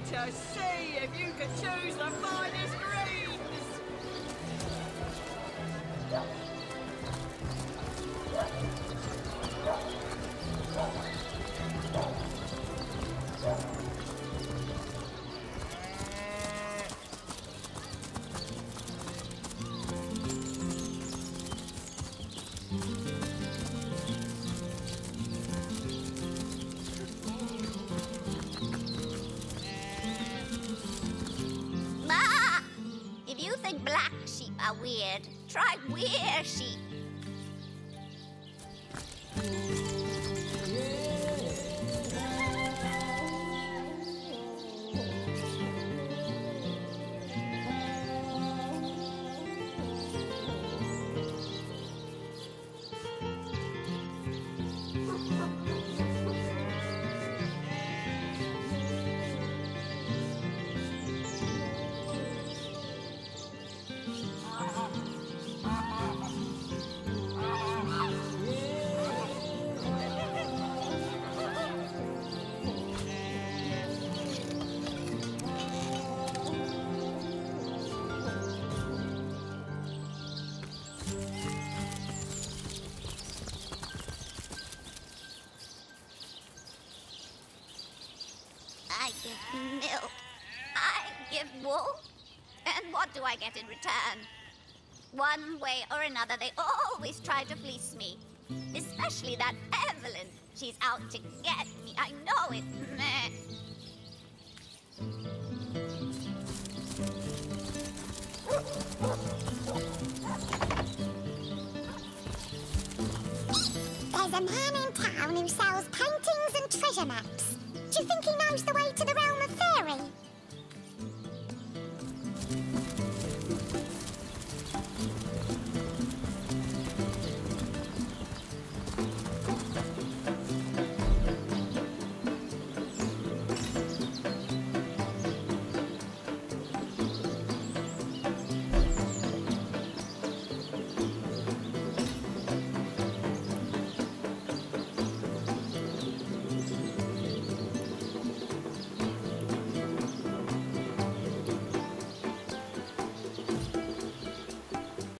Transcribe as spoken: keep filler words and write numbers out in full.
to see if you could choose the finest greens. Ma! If you think black sheep are weird, try weir sheep. I give milk. I give wool. And what do I get in return? One way or another, they always try to fleece me. Especially that Evelyn. She's out to get me. I know it. Meh. There's a man in town who sells paintings and treasure maps. Do you think he knows the way to the realm of fairy?